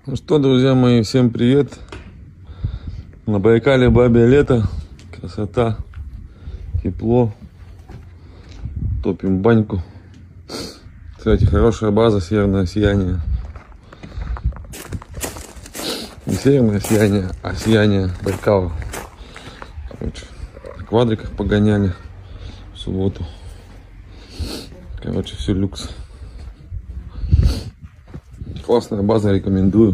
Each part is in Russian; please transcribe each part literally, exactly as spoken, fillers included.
Ну что, друзья мои, всем привет. На Байкале бабье лето, красота, тепло, топим баньку. Кстати, хорошая база, северное сияние. Не северное сияние, а сияние Байкала. Короче, на квадриках погоняли в субботу. Короче, все люкс. Классная база, рекомендую.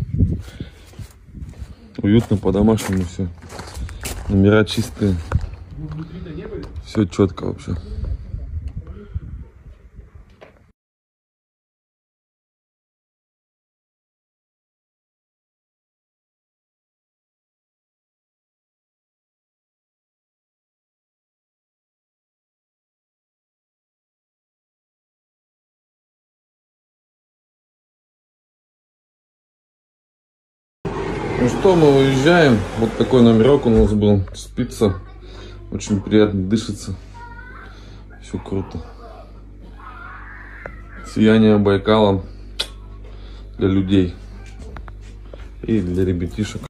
Уютно, по-домашнему все. Номера чистые. Все четко вообще. Ну что, мы уезжаем. Вот такой номерок у нас был. Спится. Очень приятно дышится. Все круто. Сияние Байкала для людей и для ребятишек.